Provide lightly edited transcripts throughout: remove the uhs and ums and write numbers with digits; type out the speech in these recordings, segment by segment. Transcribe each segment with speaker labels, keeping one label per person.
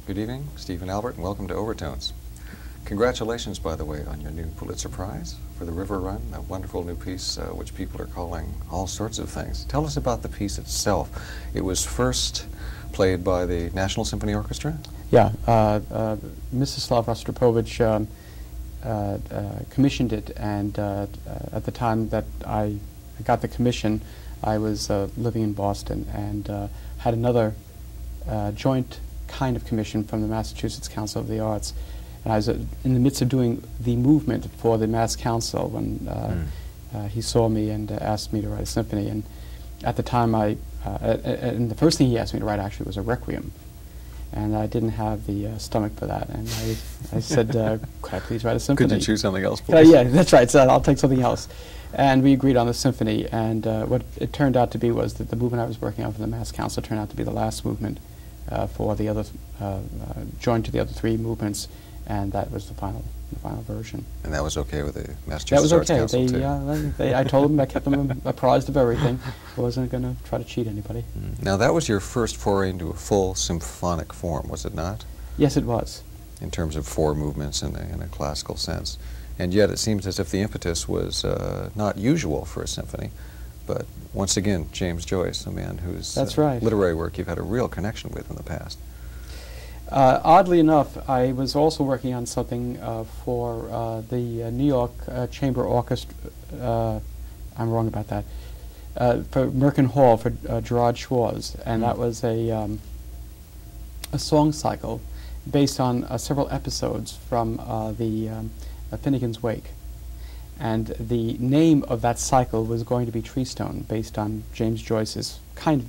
Speaker 1: Good evening, Stephen Albert, and welcome to Overtones. Congratulations, by the way, on your new Pulitzer Prize for The River Run, a wonderful new piece which people are calling all sorts of things. Tell us about the piece itself. It was first played by the National Symphony Orchestra?
Speaker 2: Yeah, Mstislav Rostropovich commissioned it, and at the time that I got the commission, I was living in Boston and had another joint kind of commission from the Massachusetts Council of the Arts. And I was in the midst of doing the movement for the Mass Council when he saw me and asked me to write a symphony. And at the time, and the first thing he asked me to write actually was a requiem. And I didn't have the stomach for that. And I said, could I please write a symphony?
Speaker 1: Could you choose something else, please?
Speaker 2: Yeah, that's right. So I'll take something else. And we agreed on the symphony. And what it turned out to be was that the movement I was working on for the Mass Council turned out to be the last movement for the other, joined to the other three movements. And that was the final version.
Speaker 1: And that was okay with the Massachusetts Arts Council, too?
Speaker 2: That was okay. I told them, I kept them apprised of everything. I wasn't going to try to cheat anybody.
Speaker 1: Now, that was your first foray into a full symphonic form, was it not?
Speaker 2: Yes, it was.
Speaker 1: In terms of four movements in a classical sense. And yet it seems as if the impetus was not usual for a symphony. But once again, James Joyce, a man whose literary work you've had a real connection with in the past.
Speaker 2: Oddly enough, I was also working on something for the New York Chamber Orchestra. I'm wrong about that. For Merkin Hall for Gerard Schwarz, and that was a song cycle based on several episodes from the Finnegan's Wake. And the name of that cycle was going to be Treestone, based on James Joyce's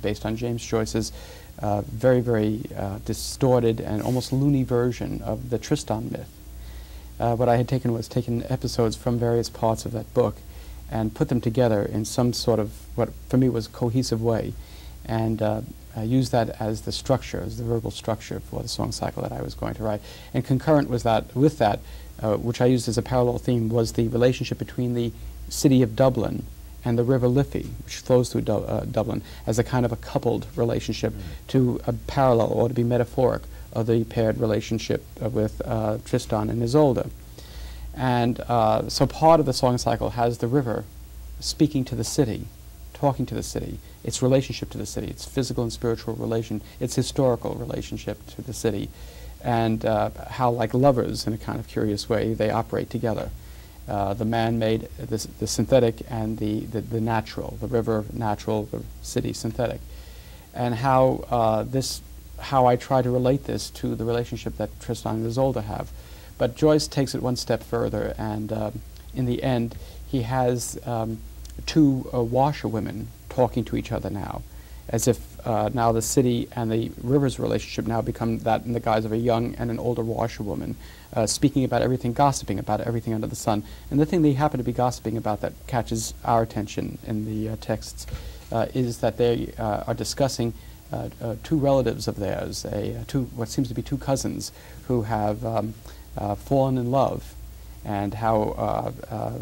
Speaker 2: very, very distorted and almost loony version of the Tristan myth. What I had taken was episodes from various parts of that book and put them together in some sort of, what for me was cohesive way, and used that as the structure, as the verbal structure for the song cycle that I was going to write. And concurrent with that, which I used as a parallel theme, was the relationship between the city of Dublin and the River Liffey, which flows through Dublin, as a kind of a coupled relationship to a parallel, or to be metaphoric, of the paired relationship with Tristan and Isolde. And so part of the song cycle has the river speaking to the city, talking to the city, its relationship to the city, its physical and spiritual relation, its historical relationship to the city, and how, like lovers, in a kind of curious way, they operate together. The man-made, the synthetic, and the natural, the river natural, the city synthetic, and how I try to relate this to the relationship that Tristan and Isolde have. But Joyce takes it one step further, and in the end, he has two washerwomen talking to each other now, as if now the city and the river's relationship now become that in the guise of a young and an older washerwoman, speaking about everything, gossiping about everything under the sun. And the thing they happen to be gossiping about that catches our attention in the texts is that they are discussing two relatives of theirs, what seems to be two cousins, who have fallen in love, and how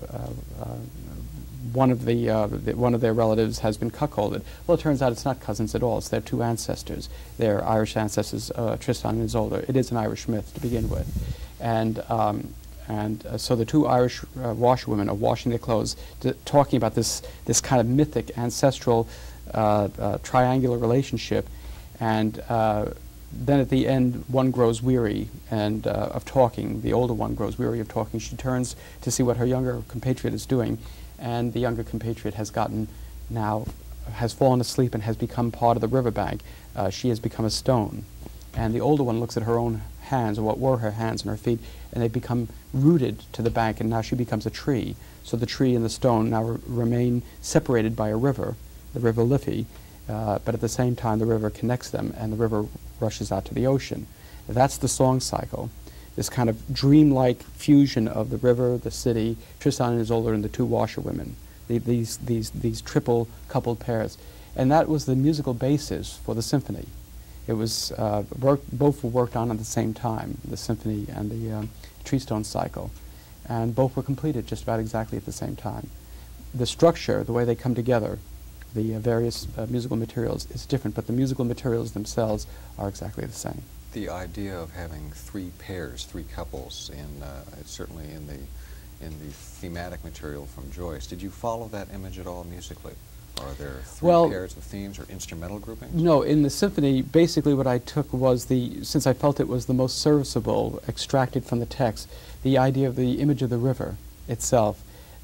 Speaker 2: one of their relatives has been cuckolded. Well, it turns out it's not cousins at all. It's their two ancestors. Their Irish ancestors, Tristan and Isolde. It is an Irish myth to begin with. And so the two Irish washerwomen are washing their clothes, talking about this kind of mythic, ancestral, triangular relationship. And then at the end, one grows weary of talking. The older one grows weary of talking. She turns to see what her younger compatriot is doing. And the younger compatriot has fallen asleep and has become part of the riverbank. She has become a stone. And the older one looks at her own hands, or what were her hands and her feet, and they become rooted to the bank, and now she becomes a tree. So the tree and the stone now remain separated by a river, the River Liffey, but at the same time the river connects them, and the river rushes out to the ocean. That's the song cycle. This kind of dreamlike fusion of the river, the city, Tristan and Isolde, and the two washerwomen, these triple coupled pairs. And that was the musical basis for the symphony. It was both were worked on at the same time, the symphony and the Treestone cycle, and both were completed just about exactly at the same time. The structure, the way they come together, the various musical materials is different, but the musical materials themselves are exactly the same.
Speaker 1: The idea of having three pairs, three couples, it's certainly in the thematic material from Joyce. Did you follow that image at all musically? Are there three pairs of themes or instrumental groupings?
Speaker 2: No, in the symphony, basically what I took was since I felt it was the most serviceable, extracted from the text, the idea of the image of the river itself,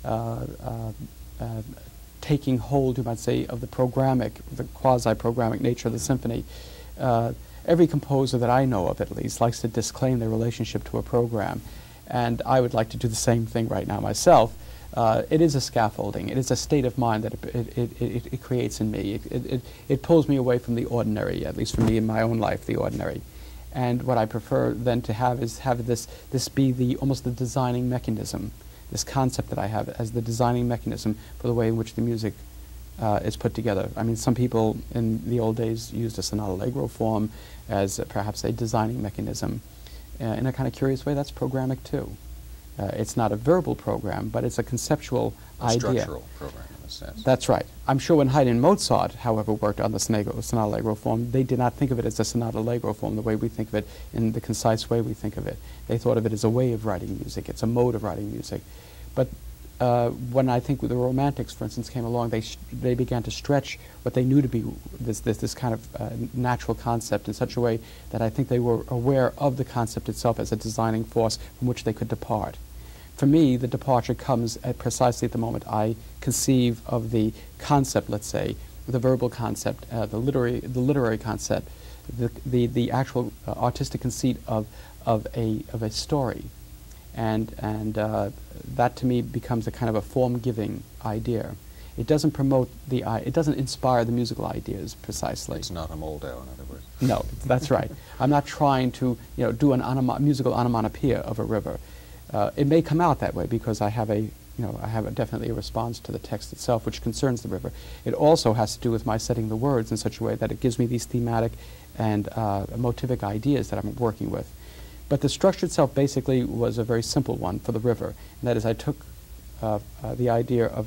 Speaker 2: taking hold, you might say, of the quasi-programmatic nature of the symphony. Every composer that I know of, at least, likes to disclaim their relationship to a program, and I would like to do the same thing right now myself. It is a scaffolding. It is a state of mind that it creates in me. It pulls me away from the ordinary, at least for me in my own life, the ordinary. And what I prefer then to have is this be almost the designing mechanism, this concept that I have as the designing mechanism for the way in which the music is put together. I mean, some people in the old days used a sonata allegro form as perhaps a designing mechanism. In a kind of curious way, that's programmatic too. It's not a verbal program, but it's a conceptual idea.
Speaker 1: Structural program in a sense.
Speaker 2: That's right. I'm sure when Haydn and Mozart, however, worked on the sonata allegro form, they did not think of it as a sonata allegro form the way we think of it, in the concise way we think of it. They thought of it as a way of writing music. It's a mode of writing music. But when I think the Romantics, for instance, came along, they began to stretch what they knew to be this kind of natural concept in such a way that I think they were aware of the concept itself as a designing force from which they could depart. For me, the departure comes precisely at the moment I conceive of the concept, let's say, the verbal concept, the literary concept, the actual artistic conceit of a story. And that to me becomes a kind of a form-giving idea. It doesn't promote it doesn't inspire the musical ideas precisely.
Speaker 1: It's not a Moldau, in other words.
Speaker 2: No, that's right. I'm not trying to do an musical onomatopoeia of a river. It may come out that way because I have definitely a response to the text itself which concerns the river. It also has to do with my setting the words in such a way that it gives me these thematic and motivic ideas that I'm working with. But the structure itself basically was a very simple one for the river, and that is I took the idea of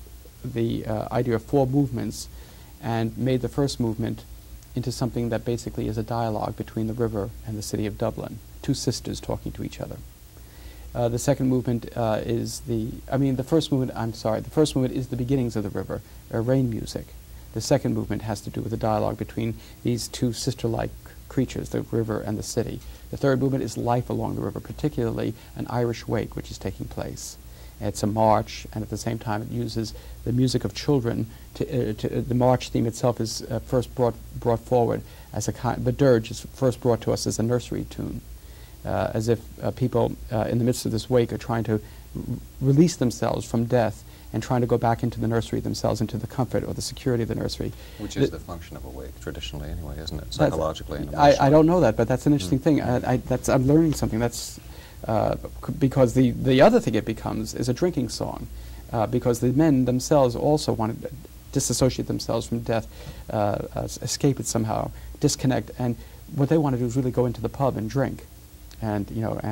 Speaker 2: four movements and made the first movement into something that basically is a dialogue between the river and the city of Dublin, two sisters talking to each other. The second movement the first movement is the beginnings of the river, rain music. The second movement has to do with the dialogue between these two sister-like creatures, the river and the city. The third movement is life along the river, particularly an Irish wake which is taking place. It's a march, and at the same time it uses the music of children. The march theme itself is first brought forward as the dirge is first brought to us as a nursery tune, as if people in the midst of this wake are trying to release themselves from death and trying to go back into the nursery themselves, into the comfort or the security of the nursery.
Speaker 1: Which is the function of a wake, traditionally anyway, isn't it? Psychologically and emotionally.
Speaker 2: I don't know that, but that's an interesting thing. I'm learning something. That's because the other thing it becomes is a drinking song, because the men themselves also want to disassociate themselves from death, escape it somehow, disconnect, and what they want to do is really go into the pub and drink, and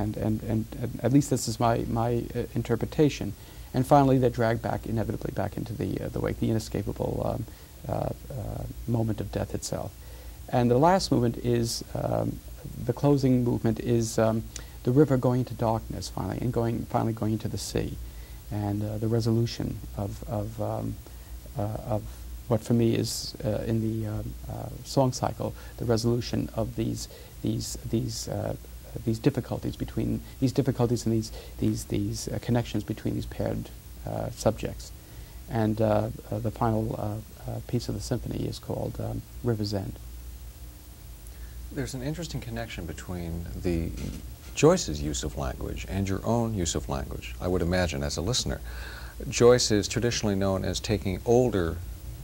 Speaker 2: at least this is my interpretation. And finally, they're dragged inevitably back into the wake, the inescapable moment of death itself. And the last movement is, the closing movement is the river going into darkness finally, and finally going into the sea, and the resolution of what for me is in the song cycle, the resolution of these difficulties and these connections between these paired subjects. And the final piece of the symphony is called River's End.
Speaker 1: There's an interesting connection between Joyce's use of language and your own use of language, I would imagine, as a listener. Joyce is traditionally known as taking older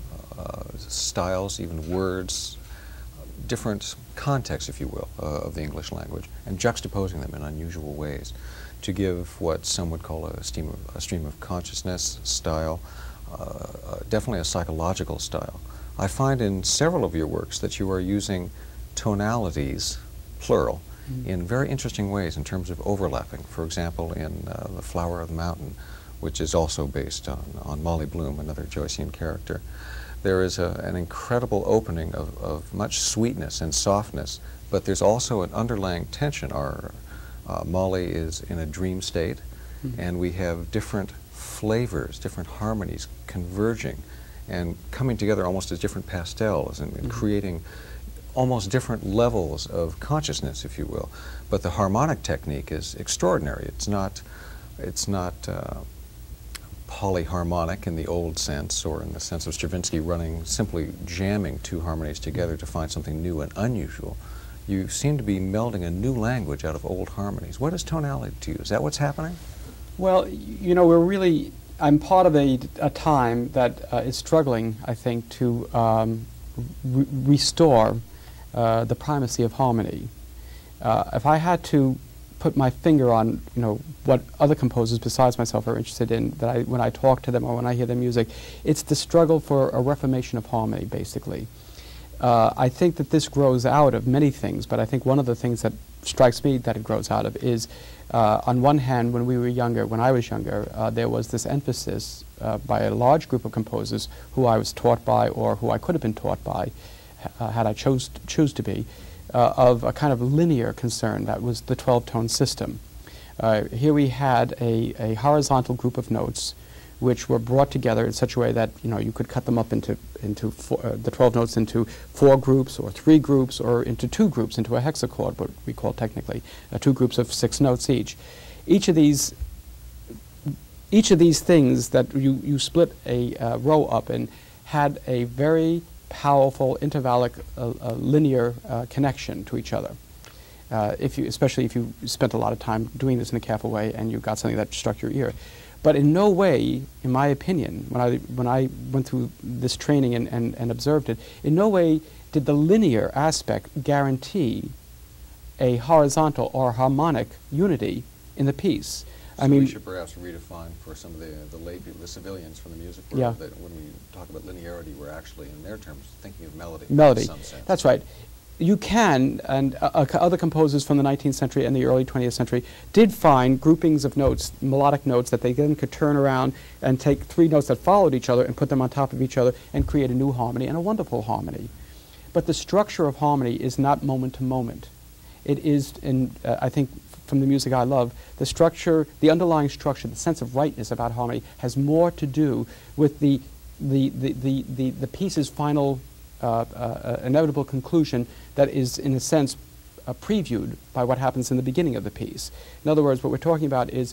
Speaker 1: styles, even words, different contexts, if you will, of the English language, and juxtaposing them in unusual ways to give what some would call a stream of consciousness style, definitely a psychological style. I find in several of your works that you are using tonalities, plural, in very interesting ways in terms of overlapping. For example, in The Flower of the Mountain, which is also based on Molly Bloom, another Joycean character. there is an incredible opening of much sweetness and softness, but there's also an underlying tension. Our Molly is in a dream state, and we have different flavors, different harmonies converging and coming together almost as different pastels and creating almost different levels of consciousness, if you will. But the harmonic technique is extraordinary. It's not polyharmonic in the old sense, or in the sense of Stravinsky simply jamming two harmonies together to find something new and unusual. You seem to be melding a new language out of old harmonies. What is tonality to you? Is that what's happening?
Speaker 2: Well, you know, I'm part of a time that is struggling, I think, to restore the primacy of harmony. If I had to put my finger on, you know, what other composers besides myself are interested in, when I talk to them or when I hear their music, it's the struggle for a reformation of harmony, basically. I think that this grows out of many things, but I think one of the things that strikes me that it grows out of is, on one hand, when I was younger, there was this emphasis by a large group of composers who I was taught by, or who I could have been taught by, had I choose to be, of a kind of linear concern. That was the 12-tone system. Here we had a horizontal group of notes which were brought together in such a way that, you know, you could cut them up into the 12 notes into 4 groups or 3 groups or into 2 groups, into a hexachord, what we call technically 2 groups of 6 notes each. Each of these things that you split a row up in had a very powerful intervallic linear connection to each other. Especially if you spent a lot of time doing this in a careful way and you got something that struck your ear. But in no way, in my opinion, when I went through this training and observed it, in no way did the linear aspect guarantee a horizontal or harmonic unity in the piece.
Speaker 1: So we should perhaps redefine for some of the lay people, the civilians from the music world, that when we talk about linearity, we're actually, in their terms, thinking of melody.
Speaker 2: Melody,
Speaker 1: in some sense.
Speaker 2: That's right. You can, and other composers from the 19th century and the early 20th century did find groupings of notes, melodic notes, that they then could turn around and take 3 notes that followed each other and put them on top of each other and create a new harmony, and a wonderful harmony. But the structure of harmony is not moment to moment. It is, I think, from the music I love, the structure, the underlying structure, the sense of rightness about harmony has more to do with the piece's final inevitable conclusion that is, in a sense, previewed by what happens in the beginning of the piece. In other words, what we're talking about is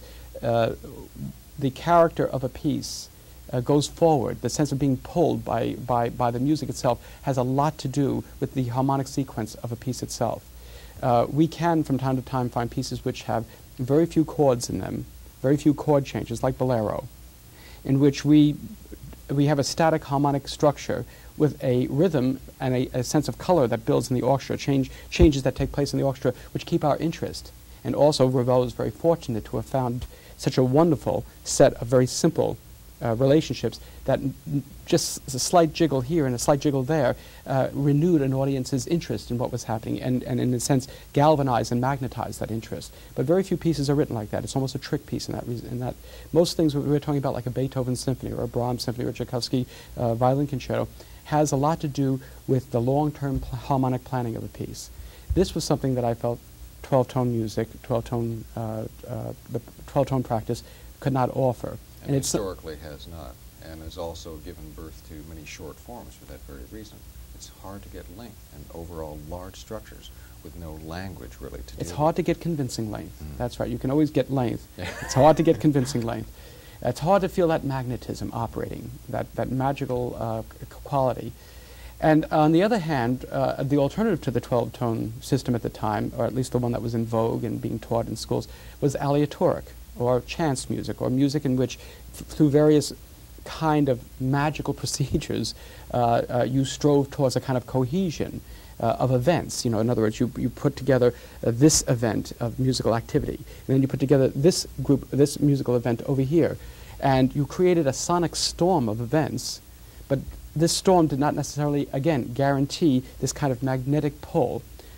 Speaker 2: the character of a piece goes forward. The sense of being pulled by the music itself has a lot to do with the harmonic sequence of a piece itself. We can, from time to time, find pieces which have very few chords in them, very few chord changes, like Bolero, in which we have a static harmonic structure with a rhythm and a sense of color that builds in the orchestra, changes that take place in the orchestra, which keep our interest. And also, Ravel is very fortunate to have found such a wonderful set of very simple relationships that just a slight jiggle here and a slight jiggle there renewed an audience's interest in what was happening and in a sense galvanized and magnetized that interest. But very few pieces are written like that. It's almost a trick piece in that most things we're talking about, like a Beethoven symphony or a Brahms symphony or a Tchaikovsky violin concerto, has a lot to do with the long-term harmonic planning of the piece. This was something that I felt 12-tone music, the 12-tone practice could not offer.
Speaker 1: And historically has not, and has also given birth to many short forms for that very reason. It's hard to get length and overall large structures with no language really to do.
Speaker 2: It's hard to get convincing length. That's right. You can always get length. It's hard to get convincing length. It's hard to feel that magnetism operating, that magical quality. And on the other hand, the alternative to the 12-tone system at the time, or at least the one that was in vogue and being taught in schools, was aleatoric, or chance music, or music in which, through various kind of magical procedures, you strove towards a kind of cohesion of events. You know, in other words, you put together this event of musical activity, and then you put together this musical event over here, and you created a sonic storm of events. But this storm did not necessarily, again, guarantee this kind of magnetic pull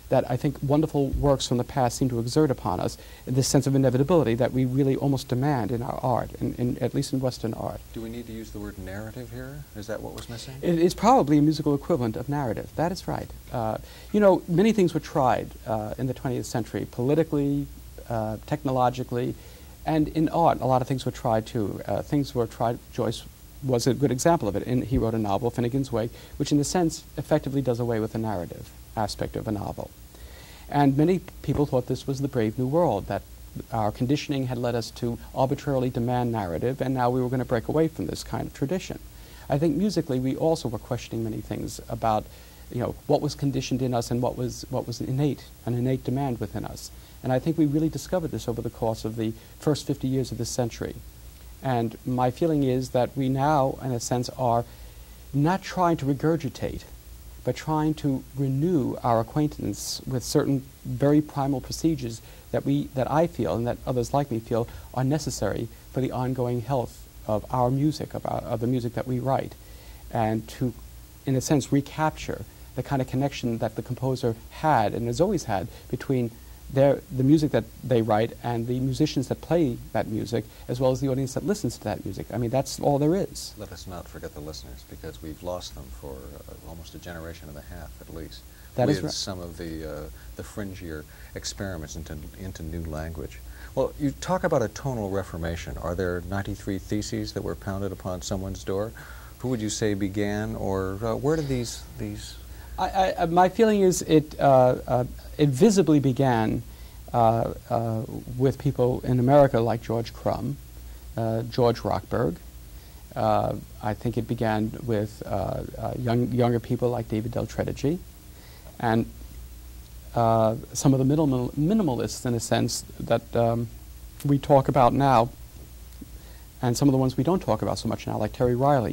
Speaker 2: that I think wonderful works from the past seem to exert upon us, this sense of inevitability that we really almost demand in our art, at least in Western art.
Speaker 1: Do we need to use the word narrative here? Is that what was missing?
Speaker 2: It is probably a musical equivalent of narrative. That is right. You know, many things were tried in the 20th century, politically, technologically, and in art. A lot of things were tried too. Things were tried. Joyce was a good example of it. He wrote a novel, Finnegan's Wake, which in a sense effectively does away with the narrative aspect of a novel. And many people thought this was the Brave New World, that our conditioning had led us to arbitrarily demand narrative, and now we were going to break away from this kind of tradition. I think musically we also were questioning many things about, you know, what was conditioned in us and what was innate, an innate demand within us. And I think we really discovered this over the course of the first 50 years of this century. And my feeling is that we now, in a sense, are not trying to regurgitate, but trying to renew our acquaintance with certain very primal procedures that I feel and that others like me feel are necessary for the ongoing health of our music, of the music that we write, and to, in a sense, recapture the kind of connection that the composer had and has always had between the music that they write and the musicians that play that music, as well as the audience that listens to that music. I mean, that's all there is.
Speaker 1: Let us not forget the listeners, because we've lost them for almost a generation and a half, at least.
Speaker 2: That is
Speaker 1: with
Speaker 2: right.
Speaker 1: Some of the fringier experiments into new language. Well, you talk about a tonal reformation. Are there 93 theses that were pounded upon someone's door? Who would you say began, or where did these?
Speaker 2: My feeling is it visibly began with people in America like George Crumb, George Rochberg. I think it began with younger people like David Del Tredici, and some of the minimalists, in a sense, that we talk about now, and some of the ones we don't talk about so much now, like Terry Riley,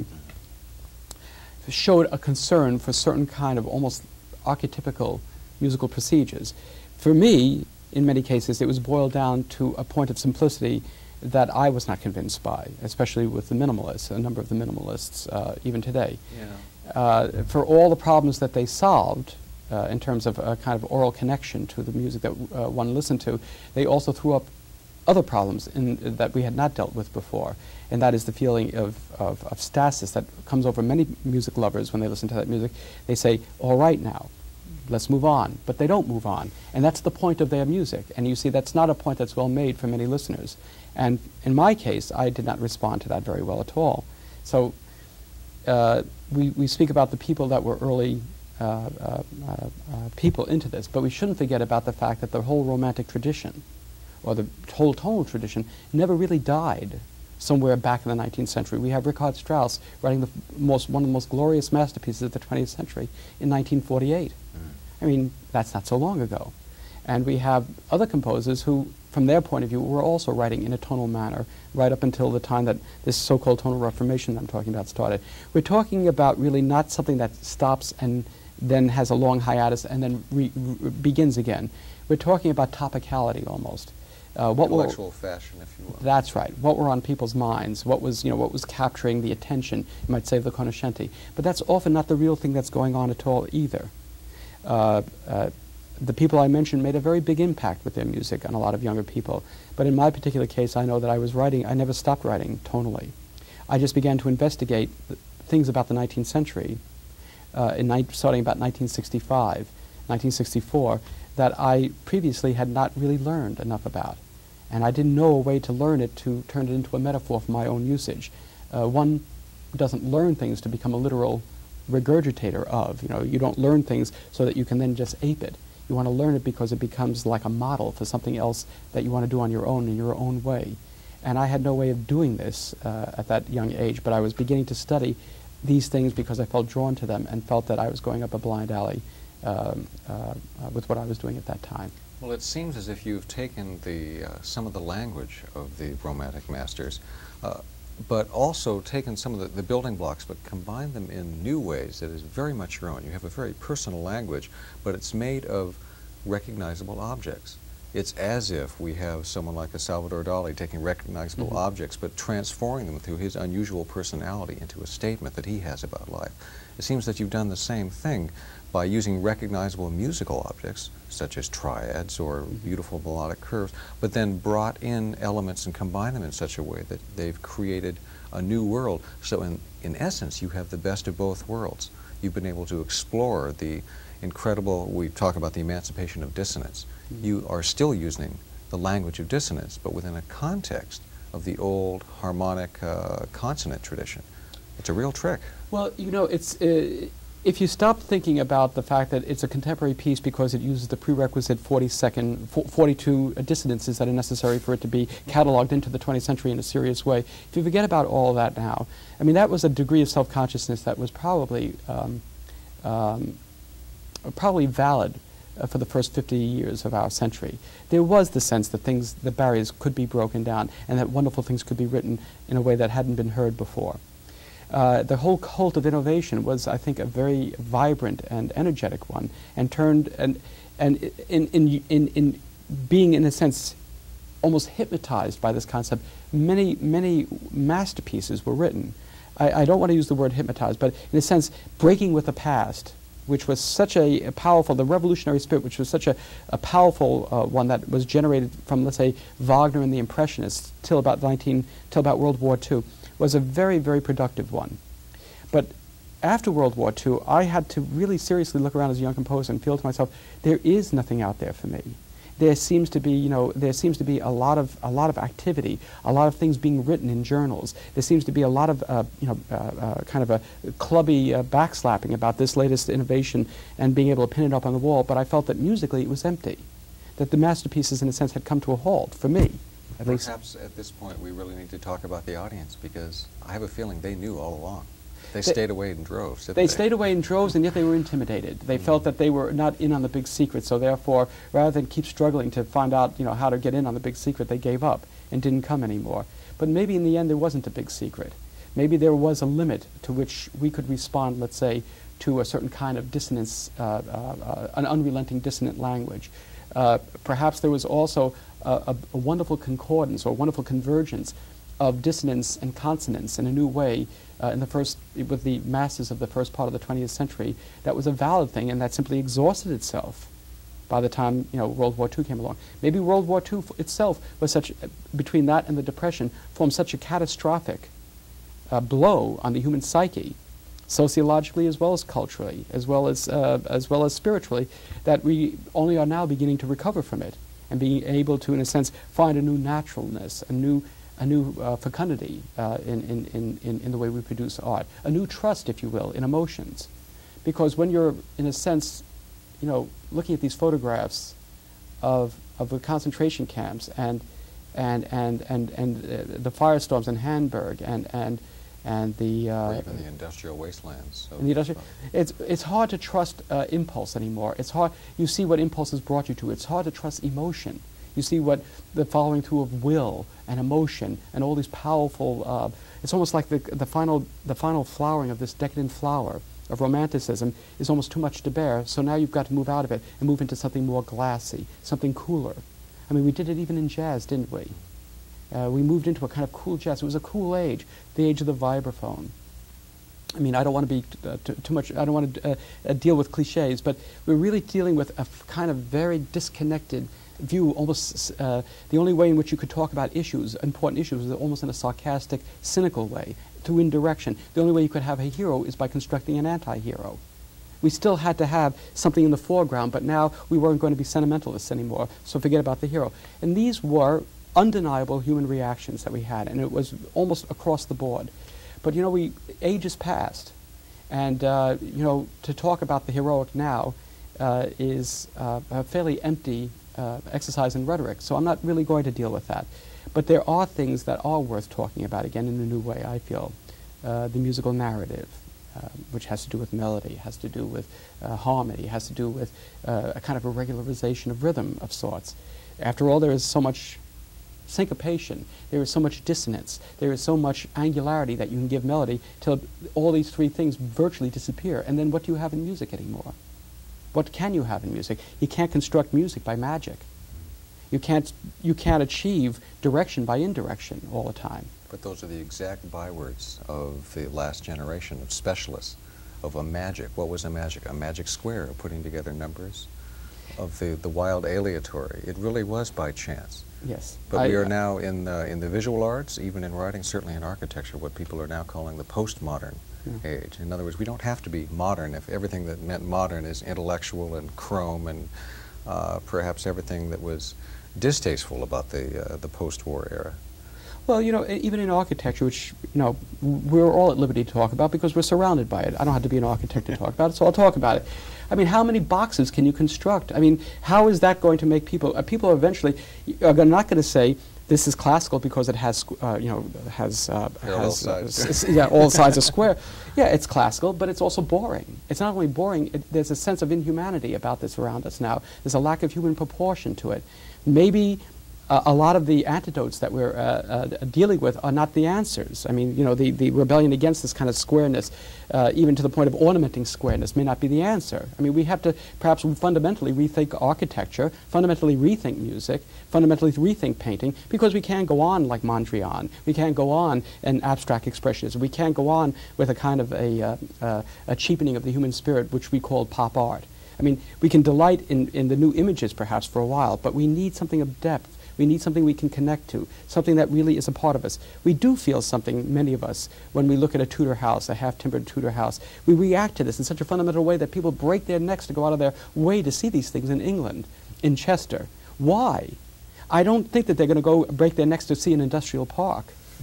Speaker 2: showed a concern for certain kind of almost archetypical musical procedures. For me, in many cases, it was boiled down to a point of simplicity that I was not convinced by, especially with the minimalists, a number of the minimalists, even today.
Speaker 1: Yeah.
Speaker 2: For all the problems that they solved, in terms of a kind of oral connection to the music that one listened to, they also threw up other problems that we had not dealt with before, and that is the feeling of stasis that comes over many music lovers when they listen to that music. They say, all right now, let's move on, but they don't move on, and that's the point of their music, and you see that's not a point that's well made for many listeners. And in my case, I did not respond to that very well at all. So we speak about the people that were early people into this, but we shouldn't forget about the fact that the whole Romantic tradition, or the whole tonal tradition, never really died somewhere back in the 19th century. We have Richard Strauss writing one of the most glorious masterpieces of the 20th century in 1948. I mean, that's not so long ago. And we have other composers who, from their point of view, were also writing in a tonal manner right up until the time that this so-called tonal reformation that I'm talking about started. We're talking about really not something that stops and then has a long hiatus and then begins again. We're talking about topicality almost.
Speaker 1: Intellectual fashion, if you will.
Speaker 2: That's right. What were on people's minds? What was capturing the attention? You might say the conoscenti. But that's often not the real thing that's going on at all either. The people I mentioned made a very big impact with their music on a lot of younger people. But in my particular case, I know that I never stopped writing tonally. I just began to investigate things about the 19th century, starting about 1965, 1964, that I previously had not really learned enough about. And I didn't know a way to learn it, to turn it into a metaphor for my own usage. One doesn't learn things to become a literal regurgitator of. You don't learn things so that you can then just ape it. You want to learn it because it becomes like a model for something else that you want to do on your own in your own way. And I had no way of doing this at that young age, but I was beginning to study these things because I felt drawn to them and felt that I was going up a blind alley with what I was doing at that time.
Speaker 1: Well, it seems as if you've taken some of the language of the Romantic masters, but also taken some of the building blocks, but combined them in new ways that is very much your own. You have a very personal language, but it's made of recognizable objects. it's as if we have someone like a Salvador Dali taking recognizable objects but transforming them through his unusual personality into a statement that he has about life. It seems that you've done the same thing by using recognizable musical objects, such as triads or beautiful melodic curves, but then brought in elements and combined them in such a way that they've created a new world. So in essence, you have the best of both worlds. You've been able to explore the incredible, we talk about the emancipation of dissonance. You are still using the language of dissonance, but within a context of the old harmonic consonant tradition. It's a real trick.
Speaker 2: Well, you know, it's if you stop thinking about the fact that it's a contemporary piece because it uses the prerequisite 42 dissonances that are necessary for it to be cataloged into the 20th century in a serious way, if you forget about all of that now, I mean, that was a degree of self-consciousness that was probably valid for the first 50 years of our century. There was the sense that the barriers could be broken down and that wonderful things could be written in a way that hadn't been heard before. The whole cult of innovation was, I think, a very vibrant and energetic one, and turned and in being, in a sense, almost hypnotized by this concept. Many masterpieces were written. I don't want to use the word hypnotized, but in a sense, breaking with the past, which was such a powerful, the revolutionary spirit, which was such a powerful one that was generated from, let's say, Wagner and the Impressionists till about World War II, was a very, very productive one. But after World War II, I had to really seriously look around as a young composer and feel to myself, there is nothing out there for me. There seems to be, you know, a lot of activity, a lot of things being written in journals. There seems to be a lot of, kind of a clubby backslapping about this latest innovation and being able to pin it up on the wall. But I felt that musically it was empty, that the masterpieces, in a sense, had come to a halt for me.
Speaker 1: Perhaps at this point we really need to talk about the audience, because I have a feeling they knew all along. They stayed away in droves, didn't they?
Speaker 2: They stayed away in droves, and yet they were intimidated. They felt that they were not in on the big secret, so therefore, rather than keep struggling to find out, you know, how to get in on the big secret, they gave up and didn't come anymore. But maybe in the end there wasn't a big secret. Maybe there was a limit to which we could respond, let's say, to a certain kind of dissonance, an unrelenting dissonant language. Perhaps there was also a wonderful concordance or wonderful convergence of dissonance and consonance in a new way with the masses of the first part of the 20th century. That was a valid thing, and that simply exhausted itself by the time, you know, World War II came along. Maybe World War II itself was such, between that and the Depression, formed such a catastrophic blow on the human psyche, sociologically as well as culturally, as well as spiritually, that we only are now beginning to recover from it and being able to, in a sense, find a new naturalness, a new fecundity in the way we produce art, a new trust, if you will, in emotions. Because when you're, in a sense, you know, looking at these photographs of the concentration camps and the firestorms in Hamburg and the
Speaker 1: or even the industrial wastelands.
Speaker 2: It's hard to trust impulse anymore. It's hard. You see what impulse has brought you to. It's hard to trust emotion. You see what the following through of will and emotion and all these powerful. It's almost like the final flowering of this decadent flower of romanticism is almost too much to bear. So now you've got to move out of it and move into something more glassy, something cooler. I mean, we did it even in jazz, didn't we? We moved into a kind of cool jazz. It was a cool age, the age of the vibraphone. I mean, I don't want to be too much, I don't want to deal with cliches, but we're really dealing with a kind of very disconnected view, almost the only way in which you could talk about issues, important issues, is almost in a sarcastic, cynical way, to indirection. The only way you could have a hero is by constructing an anti-hero. We still had to have something in the foreground, but now we weren't going to be sentimentalists anymore, so forget about the hero. And these were undeniable human reactions that we had, and it was almost across the board. But you know, ages passed, and you know, to talk about the heroic now is a fairly empty exercise in rhetoric, so I'm not really going to deal with that. But there are things that are worth talking about again in a new way, I feel. The musical narrative, which has to do with melody, has to do with harmony, has to do with a kind of a regularization of rhythm of sorts. After all, there is so much syncopation, there is so much dissonance, there is so much angularity that you can give melody till all these three things virtually disappear. And then what do you have in music anymore? What can you have in music? You can't construct music by magic. You can't achieve direction by indirection all the time.
Speaker 1: But those are the exact bywords of the last generation of specialists, of a magic. What was a magic? A magic square, of putting together numbers, of the wild aleatory. It really was by chance.
Speaker 2: Yes.
Speaker 1: But we are now in the visual arts, even in writing, certainly in architecture, what people are now calling the postmodern age. In other words, we don't have to be modern if everything that meant modern is intellectual and chrome and perhaps everything that was distasteful about the post-war era.
Speaker 2: Well, you know, even in architecture, which, you know, we're all at liberty to talk about because we're surrounded by it. I don't have to be an architect to talk about it, so I'll talk about it. I mean, how many boxes can you construct? I mean, how is that going to make people, people eventually are not going to say, this is classical because it has, you know,
Speaker 1: Parallel sides.
Speaker 2: Yeah, all sides are square. Yeah, it's classical, but it's also boring. It's not only boring, there's a sense of inhumanity about this around us now. There's a lack of human proportion to it. Maybe a lot of the antidotes that we're dealing with are not the answers. I mean, you know, the rebellion against this kind of squareness, even to the point of ornamenting squareness, may not be the answer. I mean, we have to perhaps fundamentally rethink architecture, fundamentally rethink music, fundamentally rethink painting, because we can't go on like Mondrian. We can't go on in abstract expressionism. We can't go on with a kind of a cheapening of the human spirit, which we call pop art. I mean, we can delight in the new images perhaps for a while, but we need something of depth. We need something we can connect to, something that really is a part of us. We do feel something, many of us, when we look at a Tudor house, a half-timbered Tudor house. We react to this in such a fundamental way that people break their necks to go out of their way to see these things in England, in Chester. Why? I don't think that they're going to go break their necks to see an industrial park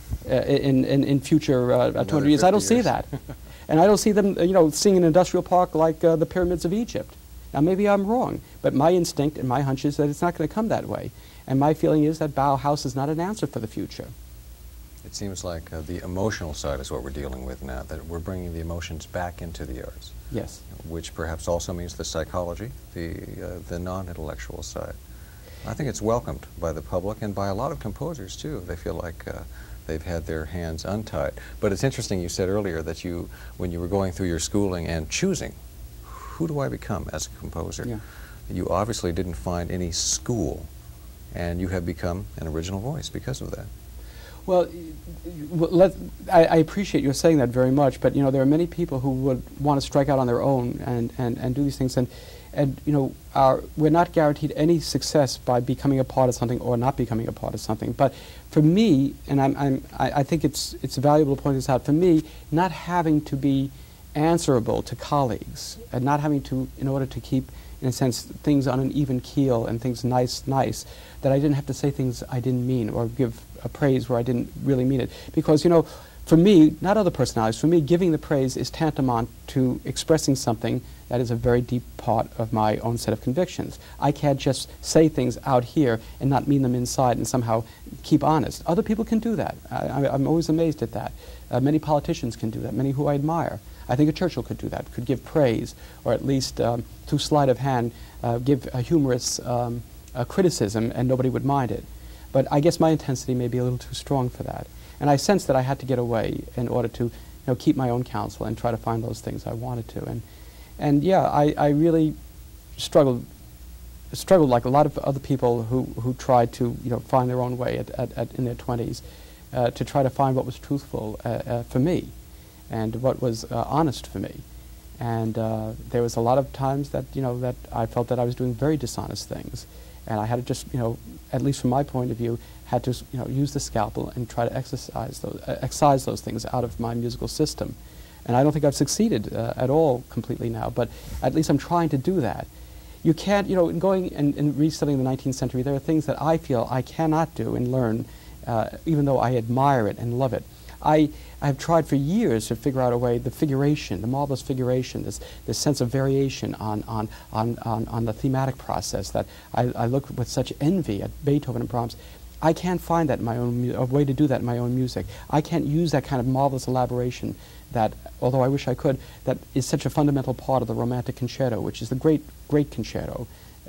Speaker 2: in future 200 years. I don't see that. And I don't see them, you know, seeing an industrial park like the pyramids of Egypt. Now, maybe I'm wrong, but my instinct and my hunch is that it's not going to come that way. And my feeling is that Bauhaus is not an answer for the future.
Speaker 1: It seems like the emotional side is what we're dealing with now, that we're bringing the emotions back into the arts.
Speaker 2: Yes.
Speaker 1: Which perhaps also means the psychology, the non-intellectual side. I think it's welcomed by the public and by a lot of composers, too. They feel like they've had their hands untied. But it's interesting, you said earlier that you, when you were going through your schooling and choosing, who do I become as a composer? Yeah. You obviously didn't find any school, and you have become an original voice because of that.
Speaker 2: Well, I appreciate your saying that very much, but, you know, there are many people who would want to strike out on their own and do these things, and you know, we're not guaranteed any success by becoming a part of something or not becoming a part of something. But for me, and I think it's valuable to point this out, for me, not having to be answerable to colleagues and not having to, in order to keep, in a sense, things on an even keel and things nice, that I didn't have to say things I didn't mean or give a praise where I didn't really mean it. Because, you know, for me, not other personalities, for me, giving the praise is tantamount to expressing something that is a very deep part of my own set of convictions. I can't just say things out here and not mean them inside and somehow keep honest. Other people can do that. I'm always amazed at that. Many politicians can do that, many who I admire. I think a Churchill could do that, could give praise, or at least through sleight of hand, give a humorous criticism, and nobody would mind it. But I guess my intensity may be a little too strong for that. And I sensed that I had to get away in order to, you know, keep my own counsel and try to find those things I wanted to. And yeah, I really struggled like a lot of other people who tried to, you know, find their own way in their 20s to try to find what was truthful for me and what was honest for me. And there was a lot of times that, you know, that I felt that I was doing very dishonest things. And I had to just, you know, at least from my point of view, had to, you know, use the scalpel and try to excise those things out of my musical system. And I don't think I've succeeded at all completely now, but at least I'm trying to do that. You can't, you know, in going and restudying the 19th century, there are things that I feel I cannot do and learn, even though I admire it and love it. I've tried for years to figure out a way, the figuration, the marvelous figuration, this sense of variation on the thematic process that I look with such envy at Beethoven and Brahms. I can't find that in my own a way to do that in my own music. I can't use that kind of marvelous elaboration that, although I wish I could, that is such a fundamental part of the Romantic Concerto, which is the great concerto.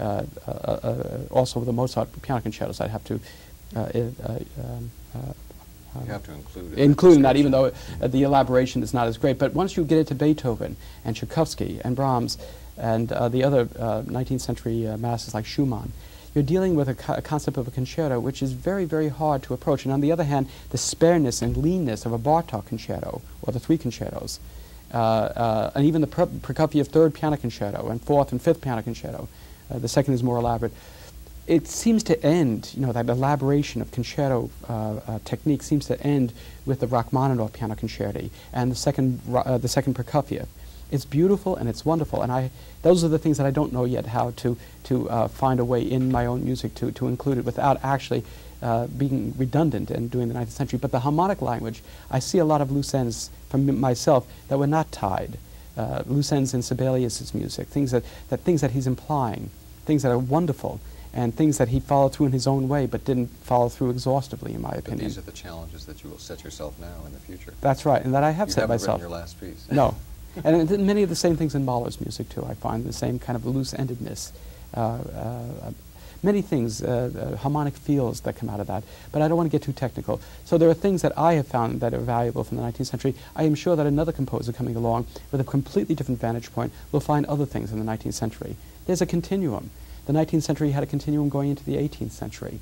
Speaker 2: Also the Mozart piano concertos, I'd have to
Speaker 1: you have to include
Speaker 2: in that, even though the elaboration is not as great. But once you get into Beethoven and Tchaikovsky and Brahms and the other 19th century masters like Schumann, you're dealing with a concept of a concerto which is very, very hard to approach. And on the other hand, the spareness and leanness of a Bartók concerto, or the three concertos, and even the Prokofiev third piano concerto and fourth and fifth piano concerto. The second is more elaborate. It seems to end, that elaboration of concerto technique seems to end with the Rachmaninoff piano concerti and the second Prokofiev. It's beautiful and it's wonderful, and those are the things that I don't know yet how to find a way in my own music to include it without actually being redundant and doing the 19th century. But the harmonic language, I see a lot of loose ends from myself that were not tied. Loose ends in Sibelius's music, things that he's implying, things that are wonderful, and things that he followed through in his own way but didn't follow through exhaustively, in my opinion.
Speaker 1: But these are the challenges that you will set yourself now in the future.
Speaker 2: That's right, and that I have set myself.
Speaker 1: You haven't written your last piece.
Speaker 2: No. And many of the same things in Mahler's music, too, I find, the same kind of loose-endedness. Many things, harmonic feels that come out of that. But I don't want to get too technical. So there are things that I have found that are valuable from the 19th century. I am sure that another composer coming along with a completely different vantage point will find other things in the 19th century. There's a continuum. The 19th century had a continuum going into the 18th century.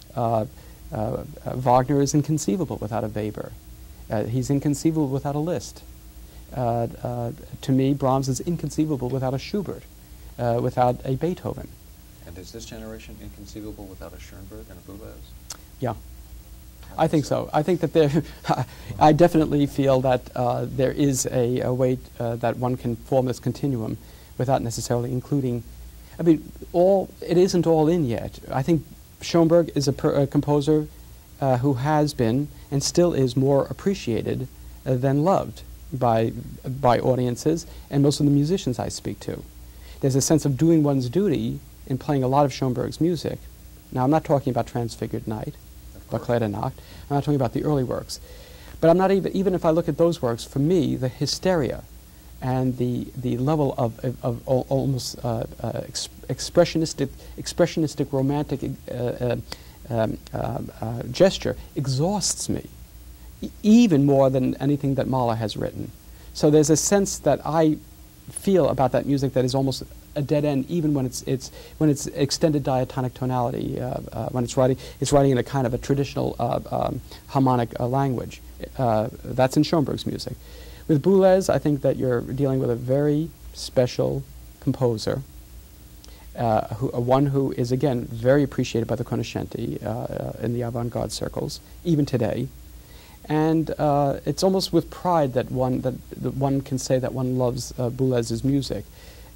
Speaker 2: Wagner is inconceivable without a Weber. He's inconceivable without a Liszt. To me, Brahms is inconceivable without a Schubert, without a Beethoven.
Speaker 1: And is this generation inconceivable without a Schoenberg and a Boulez?
Speaker 2: Yeah, I think so. I think that there, I definitely feel that there is a way that one can form this continuum without necessarily including, it isn't all in yet. I think Schoenberg is a composer who has been and still is more appreciated than loved by audiences and most of the musicians I speak to. There's a sense of doing one's duty in playing a lot of Schoenberg's music. Now, I'm not talking about Transfigured Night, Verklärte Nacht. I'm not talking about the early works. But I'm not even if I look at those works, for me, the hysteria and the level of almost expressionistic romantic gesture exhausts me, even more than anything that Mahler has written. So there's a sense that I feel about that music that is almost a dead end, even when it's extended diatonic tonality, when it's writing in a kind of a traditional harmonic language. That's in Schoenberg's music. With Boulez, I think that you're dealing with a very special composer, one who is, again, very appreciated by the conoscenti in the avant-garde circles, even today. And it's almost with pride that one can say that one loves Boulez's music.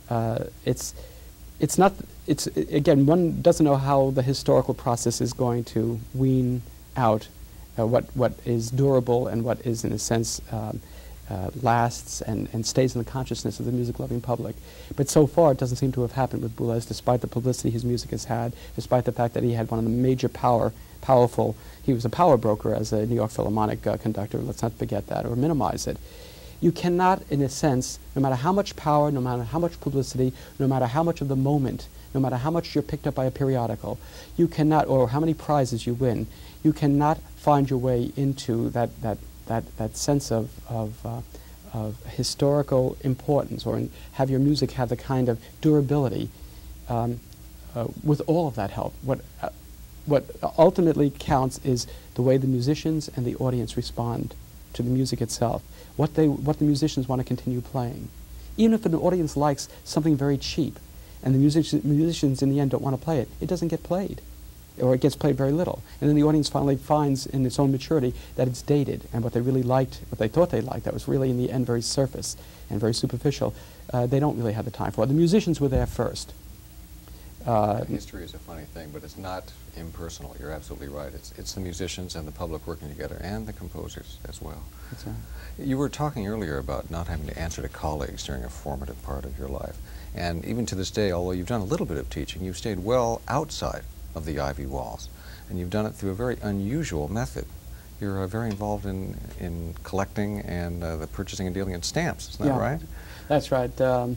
Speaker 2: Again, one doesn't know how the historical process is going to wean out what is durable and what is, in a sense, lasts and stays in the consciousness of the music-loving public. But so far, it doesn't seem to have happened with Boulez, despite the publicity his music has had, despite the fact that he had one of the major he was a power broker as a New York Philharmonic conductor, let's not forget that, or minimize it. You cannot, in a sense, no matter how much power, no matter how much publicity, no matter how much of the moment, no matter how much you're picked up by a periodical, you cannot, or how many prizes you win, you cannot find your way into that sense of historical importance, or have your music have the kind of durability with all of that help. What ultimately counts is the way the musicians and the audience respond to the music itself, what the musicians want to continue playing. Even if an audience likes something very cheap and the musicians in the end don't want to play it, it doesn't get played, or it gets played very little. And then the audience finally finds in its own maturity that it's dated, and what they really liked, what they thought they liked, that was really in the end very surface and very superficial, they don't really have the time for it. The musicians were there first.
Speaker 1: History is a funny thing, but it's not impersonal. You're absolutely right. It's the musicians and the public working together, and the composers as well.
Speaker 2: That's right.
Speaker 1: You were talking earlier about not having to answer to colleagues during a formative part of your life. And even to this day, although you've done a little bit of teaching, you've stayed well outside of the ivy walls. And you've done it through a very unusual method. You're very involved in collecting and the purchasing and dealing in stamps. Isn't that right?
Speaker 2: That's right.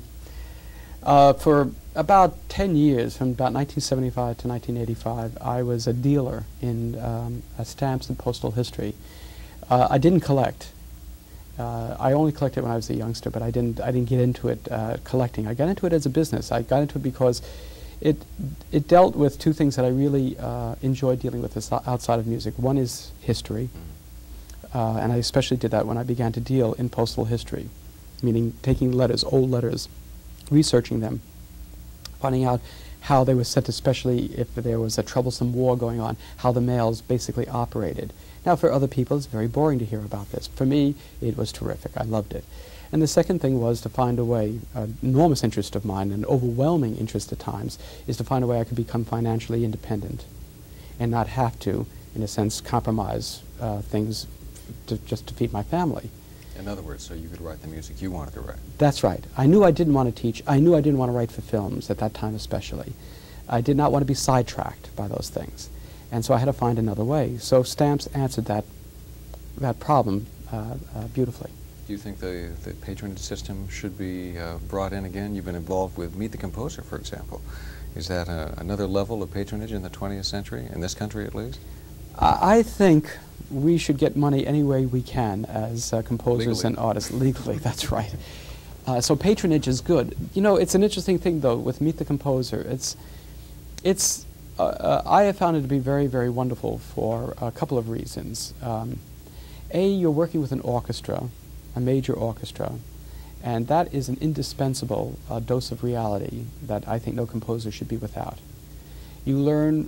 Speaker 2: For about 10 years, from about 1975 to 1985, I was a dealer in stamps and postal history. I didn't collect. I only collected when I was a youngster, but I didn't get into it collecting. I got into it as a business. I got into it because it dealt with two things that I really enjoyed dealing with outside of music. One is history, and I especially did that when I began to deal in postal history, meaning taking letters, old letters, researching them, finding out how they were sent, especially if there was a troublesome war going on, how the mails basically operated. Now, for other people, it's very boring to hear about this. For me, it was terrific. I loved it. And the second thing was to find a way, an enormous interest of mine, an overwhelming interest at times, is to find a way I could become financially independent and not have to, in a sense, compromise things just to feed my family.
Speaker 1: In other words, so you could write the music you wanted to write.
Speaker 2: That's right. I knew I didn't want to teach. I knew I didn't want to write for films at that time especially. I did not want to be sidetracked by those things. And so I had to find another way. So stamps answered that problem beautifully.
Speaker 1: Do you think the patronage system should be brought in again? You've been involved with Meet the Composer, for example. Is that another level of patronage in the 20th century, in this country at least?
Speaker 2: I think we should get money any way we can as composers
Speaker 1: Legally.
Speaker 2: and artists. Legally, that's right. So patronage is good. You know, it's an interesting thing, though, with Meet the Composer. I have found it to be very, very wonderful for a couple of reasons. A, you're working with an orchestra, a major orchestra, and that is an indispensable dose of reality that I think no composer should be without. You learn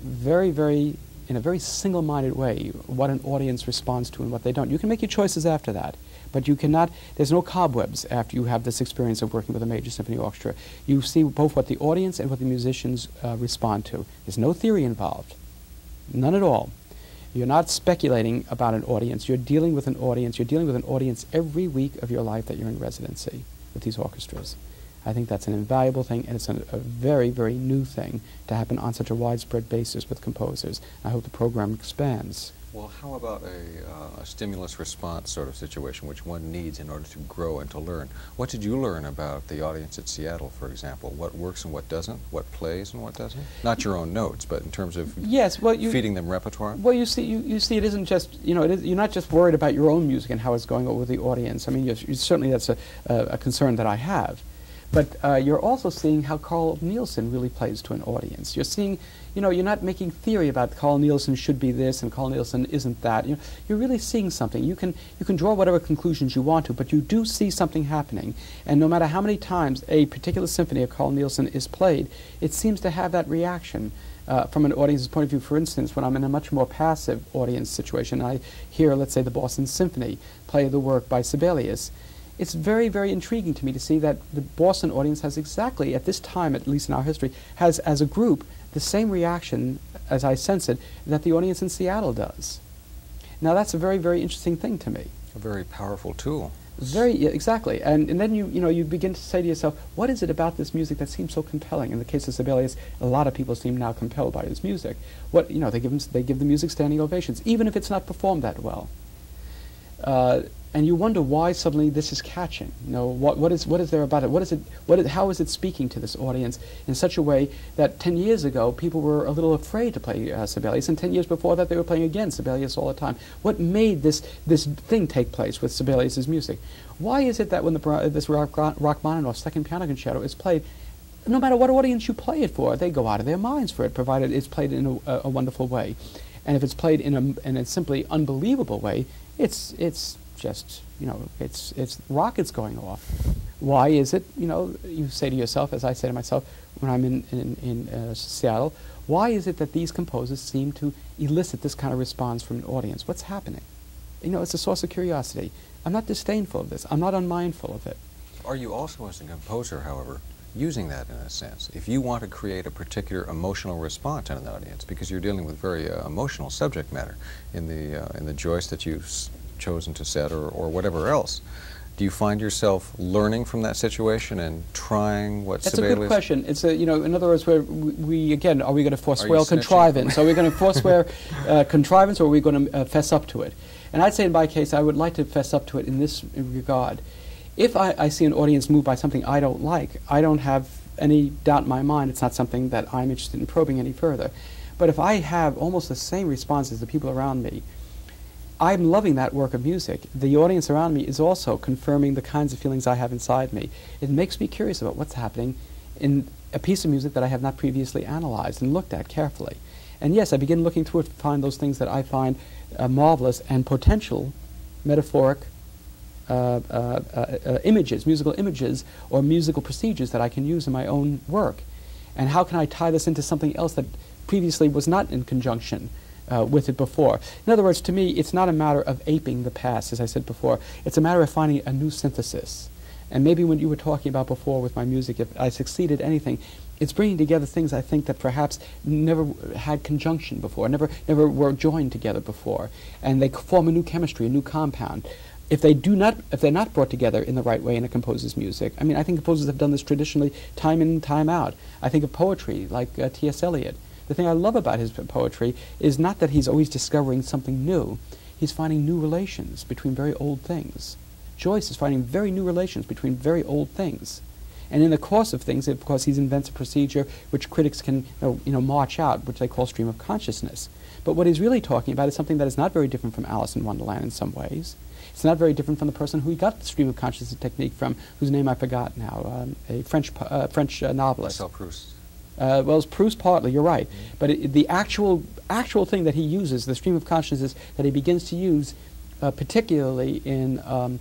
Speaker 2: in a very single-minded way what an audience responds to and what they don't. You can make your choices after that, but you cannot, there's no cobwebs after you have this experience of working with a major symphony orchestra. You see both what the audience and what the musicians respond to. There's no theory involved, none at all. You're not speculating about an audience. You're dealing with an audience. You're dealing with an audience every week of your life that you're in residency with these orchestras. I think that's an invaluable thing, and it's a very, very new thing to happen on such a widespread basis with composers. I hope the program expands.
Speaker 1: Well, how about a stimulus-response sort of situation, which one needs in order to grow and to learn? What did you learn about the audience at Seattle, for example? What works and what doesn't? What plays and what doesn't? Not your own notes, but in terms of feeding them repertoire?
Speaker 2: Well, you see, it isn't just, you're not just worried about your own music and how it's going over with the audience. I mean, certainly that's a concern that I have. But you're also seeing how Carl Nielsen really plays to an audience. You're seeing, you're not making theory about Carl Nielsen should be this and Carl Nielsen isn't that. You're really seeing something. You can draw whatever conclusions you want to, but you do see something happening. And no matter how many times a particular symphony of Carl Nielsen is played, it seems to have that reaction from an audience's point of view. For instance, when I'm in a much more passive audience situation, I hear, let's say, the Boston Symphony play the work by Sibelius. It's very, very intriguing to me to see that the Boston audience has exactly, at this time, at least in our history, has, as a group, the same reaction, as I sense it, that the audience in Seattle does. Now, that's a very, very interesting thing to me.
Speaker 1: A very powerful tool.
Speaker 2: Exactly. And then you begin to say to yourself, what is it about this music that seems so compelling? In the case of Sibelius, a lot of people seem now compelled by his music. They give the music standing ovations, even if it's not performed that well. And you wonder why suddenly this is catching. What is there about it? How is it speaking to this audience in such a way that 10 years ago people were a little afraid to play Sibelius, and 10 years before that they were playing again Sibelius all the time? What made this thing take place with Sibelius's music? Why is it that when this Rachmaninoff Second Piano Concerto is played, no matter what audience you play it for, they go out of their minds for it, provided it's played in a wonderful way, and if it's played in a simply unbelievable way, it's just, it's rockets going off. Why is it, you say to yourself, as I say to myself when I'm in Seattle, why is it that these composers seem to elicit this kind of response from an audience? What's happening? It's a source of curiosity. I'm not disdainful of this. I'm not unmindful of it.
Speaker 1: Are you also, as a composer, however, using that in a sense? If you want to create a particular emotional response in an audience, because you're dealing with very emotional subject matter in the Joyce that you've chosen to set, or whatever else, do you find yourself learning from that situation and trying what
Speaker 2: That's
Speaker 1: Sibelius?
Speaker 2: a good question. It's in other words, we again, are we going to forswear contrivance? Are we going to forswear contrivance, or are we going to fess up to it? And I'd say in my case, I would like to fess up to it in this regard. If I see an audience moved by something I don't like, I don't have any doubt in my mind it's not something that I'm interested in probing any further. But if I have almost the same response as the people around me, I'm loving that work of music. The audience around me is also confirming the kinds of feelings I have inside me. It makes me curious about what's happening in a piece of music that I have not previously analyzed and looked at carefully. And yes, I begin looking through it to find those things that I find marvelous and potential metaphoric images, musical images, or musical procedures that I can use in my own work. And how can I tie this into something else that previously was not in conjunction with it before? In other words, to me, it's not a matter of aping the past, as I said before. It's a matter of finding a new synthesis. And maybe when you were talking about before with my music, if I succeeded at anything, it's bringing together things I think that perhaps never had conjunction before, never were joined together before, and they form a new chemistry, a new compound. If they're not brought together in the right way in a composer's music, I mean, I think composers have done this traditionally, time in and time out. I think of poetry like T.S. Eliot. The thing I love about his poetry is not that he's always discovering something new. He's finding new relations between very old things. Joyce is finding very new relations between very old things. And in the course of things, of course, he invents a procedure which critics can march out, which they call stream of consciousness. But what he's really talking about is something that is not very different from Alice in Wonderland in some ways. It's not very different from the person who he got the stream of consciousness technique from, whose name I forgot now, a French novelist.
Speaker 1: Marcel Proust.
Speaker 2: Well, it's Proust partly, you're right. But the actual thing that he uses, the stream of consciousness that he begins to use, particularly in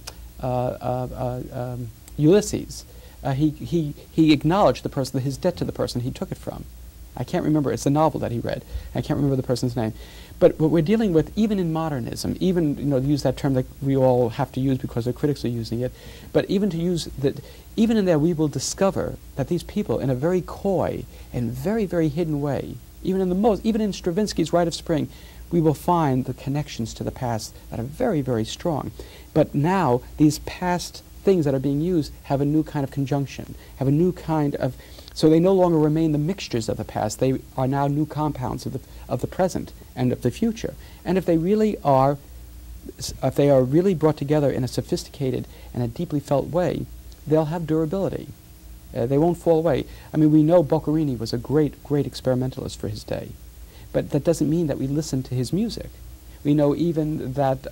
Speaker 2: Ulysses, he acknowledged the person, his debt to the person he took it from. I can't remember. It's a novel that he read. I can't remember the person's name. But what we're dealing with, even in modernism, even to use that term that we all have to use because the critics are using it, but even to use that, even in there, we will discover that these people, in a very coy and very, very hidden way, even in Stravinsky's Rite of Spring, we will find the connections to the past that are very, very strong. But now these past things that are being used have a new kind of conjunction, have a new kind of, so they no longer remain the mixtures of the past. They are now new compounds of the present and of the future. And if they are really brought together in a sophisticated and a deeply felt way, they'll have durability. They won't fall away. I mean, we know Boccherini was a great, great experimentalist for his day. But that doesn't mean that we listen to his music. We know even that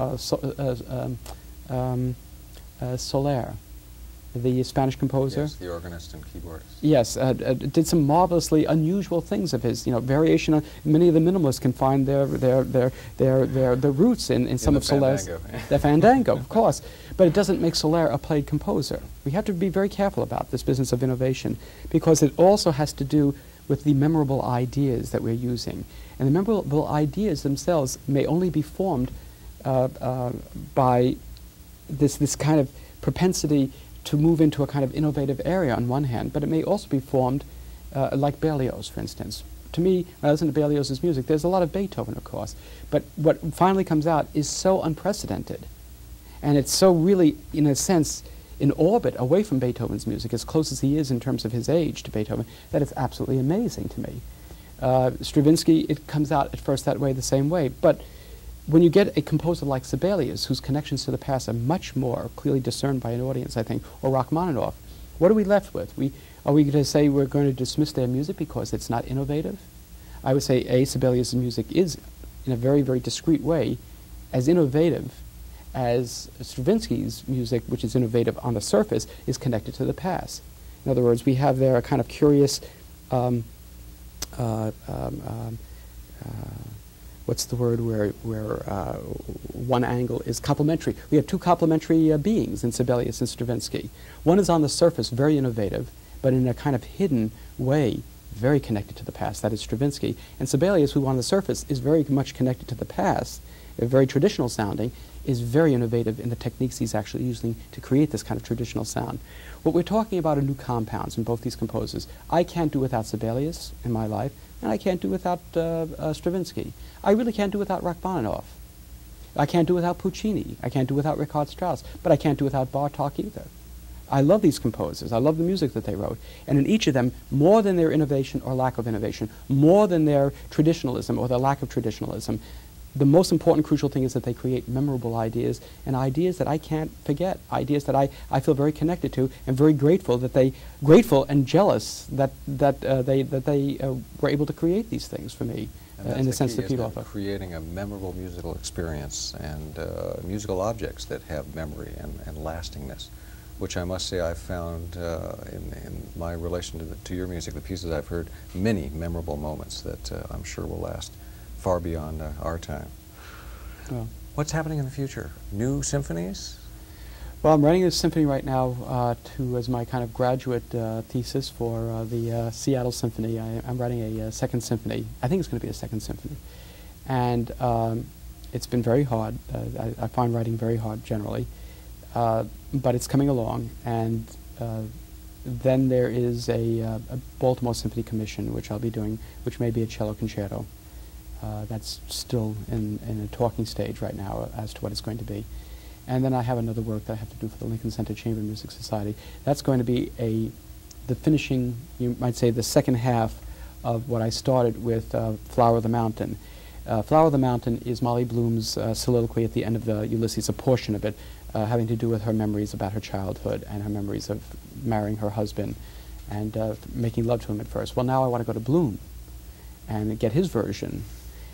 Speaker 2: Soler, the Spanish composer.
Speaker 1: Yes, the organist and keyboardist.
Speaker 2: Yes, did some marvelously unusual things of his. variation on many of the minimalists can find their roots in some of Soler's. The fandango, of course. But it doesn't make Soler a played composer. We have to be very careful about this business of innovation because it also has to do with the memorable ideas that we're using. And the memorable ideas themselves may only be formed by this kind of propensity to move into a kind of innovative area on one hand, but it may also be formed like Berlioz, for instance. To me, when I listen to Berlioz's music, there's a lot of Beethoven, of course, but what finally comes out is so unprecedented, and it's so really, in a sense, in orbit away from Beethoven's music, as close as he is in terms of his age to Beethoven, that it's absolutely amazing to me. Stravinsky, it comes out at first that way, the same way, but when you get a composer like Sibelius, whose connections to the past are much more clearly discerned by an audience, I think, or Rachmaninoff, what are we left with? Are we going to say we're going to dismiss their music because it's not innovative? I would say, Sibelius' music is, in a very, very discreet way, as innovative as Stravinsky's music, which is innovative on the surface, is connected to the past. In other words, we have there a kind of curious what's the word where one angle is complementary. We have two complementary beings in Sibelius and Stravinsky. One is on the surface very innovative, but in a kind of hidden way very connected to the past. That is Stravinsky. And Sibelius, who on the surface is very much connected to the past, very traditional sounding, is very innovative in the techniques he's actually using to create this kind of traditional sound. What we're talking about are new compounds in both these composers. I can't do without Sibelius in my life, and I can't do without Stravinsky. I really can't do without Rachmaninoff. I can't do without Puccini. I can't do without Richard Strauss. But I can't do without Bartók either. I love these composers. I love the music that they wrote. And in each of them, more than their innovation or lack of innovation, more than their traditionalism or their lack of traditionalism, the most important crucial thing is that they create memorable ideas and ideas that I can't forget, ideas that I feel very connected to and very grateful and jealous that they were able to create these things for me in the sense that people offer.
Speaker 1: Creating a memorable musical experience and musical objects that have memory and lastingness. which I must say I've found in my relation to your music, the pieces I've heard, many memorable moments that I'm sure will last far beyond our time.
Speaker 2: Well,
Speaker 1: what's happening in the future? New symphonies?
Speaker 2: well, I'm writing a symphony right now as my kind of graduate thesis for the Seattle Symphony. I'm writing a second symphony. I think it's going to be a second symphony. And it's been very hard. I find writing very hard generally. But it's coming along. And then there is a Baltimore Symphony Commission, which I'll be doing, which may be a cello concerto. That's still in a talking stage right now as to what it's going to be. And then I have another work that I have to do for the Lincoln Center Chamber Music Society. That's going to be the finishing, you might say, the second half of what I started with Flower of the Mountain. Flower of the Mountain is Molly Bloom's soliloquy at the end of the Ulysses, a portion of it having to do with her memories about her childhood and her memories of marrying her husband and making love to him at first. Well, now I want to go to Bloom and get his version.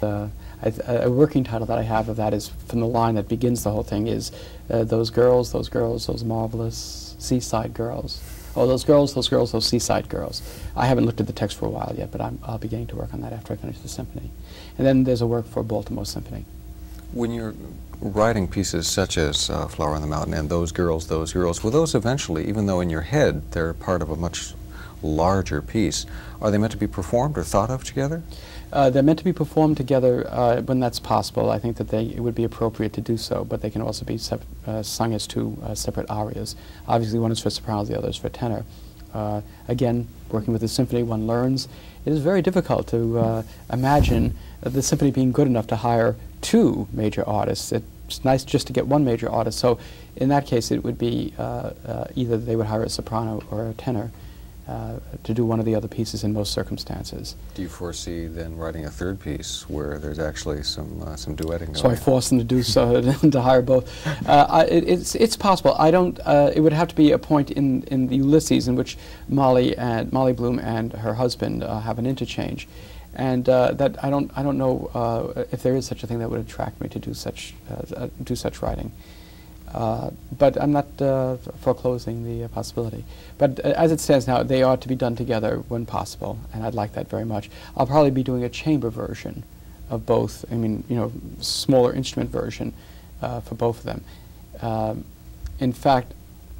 Speaker 2: A working title that I have of that is, from the line that begins the whole thing, is those girls, those marvelous seaside girls. Oh, those girls, those seaside girls. I haven't looked at the text for a while yet, but I'll be getting to work on that after I finish the symphony. And then there's a work for Baltimore Symphony.
Speaker 1: When you're writing pieces such as Flower on the Mountain and those girls, will those eventually, even though in your head they're part of a much larger piece, are they meant to be performed or thought of together?
Speaker 2: They're meant to be performed together when that's possible. I think that it would be appropriate to do so, but they can also be sung as two separate arias. Obviously, one is for soprano, the other is for tenor. Again, working with the symphony, one learns. It is very difficult to imagine the symphony being good enough to hire two major artists. It's nice just to get one major artist. So in that case, it would be either they would hire a soprano or a tenor to do one of the other pieces in most circumstances.
Speaker 1: Do you foresee then writing a third piece where there's actually some duetting going
Speaker 2: So I force them to do so, to hire both. It's possible. I don't. It would have to be a point in the Ulysses in which Molly Bloom and her husband have an interchange, and that I don't know if there is such a thing that would attract me to do such writing. But I'm not foreclosing the possibility. But as it stands now, they ought to be done together when possible, and I'd like that very much. I'll probably be doing a chamber version of both. I mean, smaller instrument version for both of them. In fact,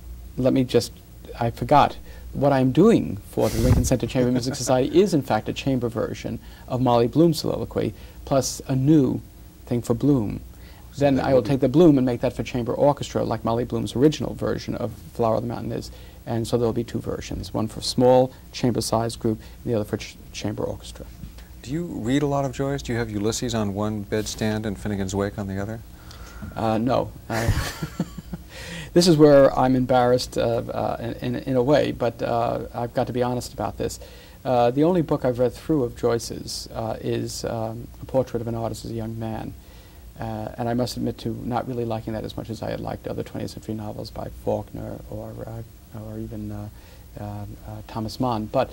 Speaker 2: I forgot. What I'm doing for the Lincoln Center Chamber Music Society is, in fact, a chamber version of Molly Bloom's soliloquy, plus a new thing for Bloom. Then I will take the Bloom and make that for chamber orchestra, like Molly Bloom's original version of Flower of the Mountain is. And so there will be two versions, one for small chamber-sized group, and the other for chamber orchestra.
Speaker 1: Do you read a lot of Joyce? Do you have Ulysses on one bedstand and Finnegan's Wake on the other?
Speaker 2: No. This is where I'm embarrassed in a way, but I've got to be honest about this. The only book I've read through of Joyce's is A Portrait of an Artist as a Young Man. And I must admit to not really liking that as much as I had liked other 20th century novels by Faulkner or even Thomas Mann. But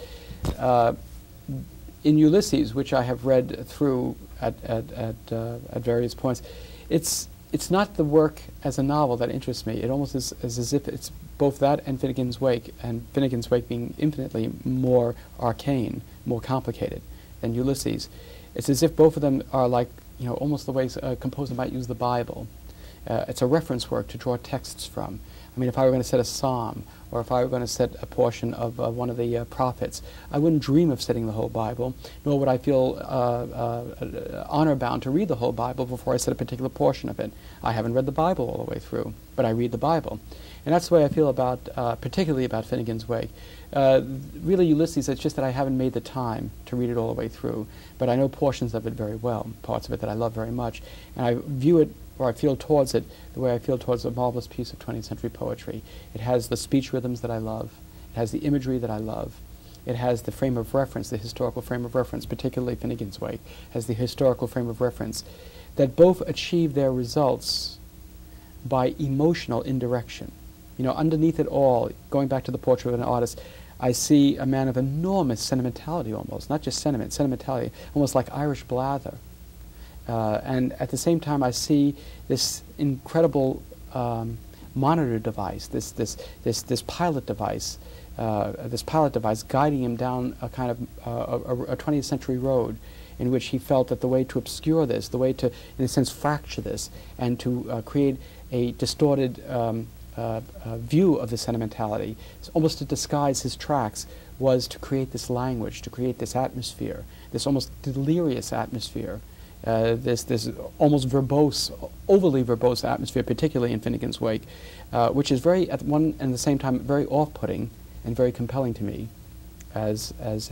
Speaker 2: in Ulysses, which I have read through at various points, it's not the work as a novel that interests me. It almost is as if it's both that and Finnegan's Wake being infinitely more arcane, more complicated than Ulysses. It's as if both of them are like, almost the way a composer might use the Bible. It's a reference work to draw texts from. I mean, if I were going to set a psalm, or if I were going to set a portion of one of the prophets, I wouldn't dream of setting the whole Bible, nor would I feel honor-bound to read the whole Bible before I set a particular portion of it. I haven't read the Bible all the way through, but I read the Bible. And that's the way I feel particularly about Finnegan's Wake. Really, Ulysses, it's just that I haven't made the time to read it all the way through, but I know portions of it very well, parts of it that I love very much, and I view it, or I feel towards it, the way I feel towards a marvelous piece of 20th century poetry. It has the speech rhythms that I love. It has the imagery that I love. It has the frame of reference, the historical frame of reference, particularly Finnegan's Wake, has the historical frame of reference, that both achieve their results by emotional indirection. Underneath it all, going back to the Portrait of an Artist, I see a man of enormous sentimentality almost, not just sentimentality, almost like Irish blather. And at the same time, I see this incredible monitor device, this pilot device, guiding him down a kind of a 20th century road, in which he felt that the way to obscure this, the way to, in a sense, fracture this, and to create a distorted view of the sentimentality, almost to disguise his tracks, was to create this language, to create this atmosphere, this almost delirious atmosphere, this almost verbose, overly verbose atmosphere, particularly in Finnegan's Wake, which is very, at one and the same time, very off-putting and very compelling to me as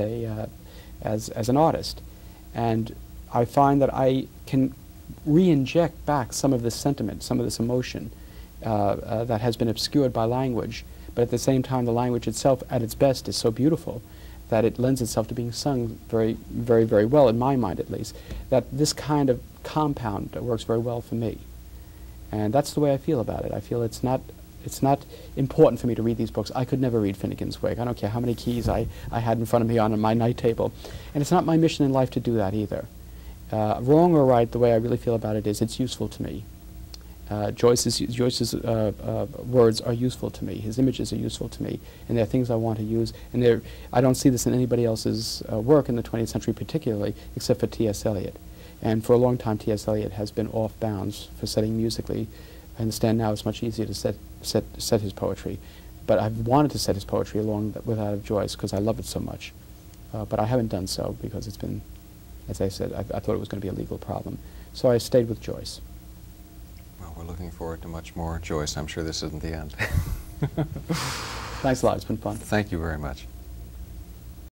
Speaker 2: an artist. And I find that I can re-inject back some of this sentiment, some of this emotion that has been obscured by language, but at the same time the language itself at its best is so beautiful that it lends itself to being sung very, very, very well, in my mind at least, that this kind of compound works very well for me. And that's the way I feel about it. I feel it's not important for me to read these books. I could never read Finnegan's Wake. I don't care how many keys I had in front of me on my night table. And it's not my mission in life to do that either. Wrong or right, the way I really feel about it is it's useful to me. Joyce's words are useful to me. His images are useful to me. And they're things I want to use. And I don't see this in anybody else's work in the 20th century particularly, except for T.S. Eliot. And for a long time, T.S. Eliot has been off bounds for setting musically. I understand now it's much easier to set his poetry. But I've wanted to set his poetry along with that of Joyce because I love it so much. But I haven't done so because it's been, as I said, I thought it was going to be a legal problem. So I stayed with Joyce.
Speaker 1: Well, we're looking forward to much more Joyce. I'm sure this isn't the end.
Speaker 2: Thanks a lot. It's been fun.
Speaker 1: Thank you very much.